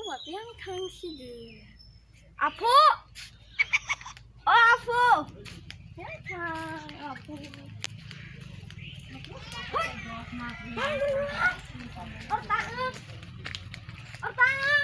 buat yang sih Apu. Oh Apu. Ya Apu. Ở tangan.